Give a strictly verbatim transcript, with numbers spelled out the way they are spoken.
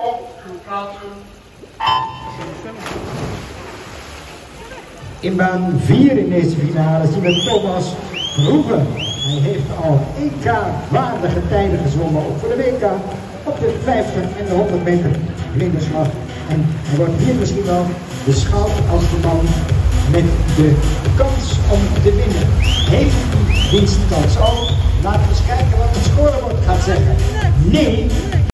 In baan vier in deze finale zien we Thomas Verhoeven. Hij heeft al E K-waardige tijden gezwommen, ook voor de W K, op de vijftig en de honderd meter vlinderslag. En hij wordt hier misschien wel beschouwd als de man met de kans om te winnen. Heeft hij winstkans ook? Laten we eens kijken wat het scorebord gaat zeggen. Nee!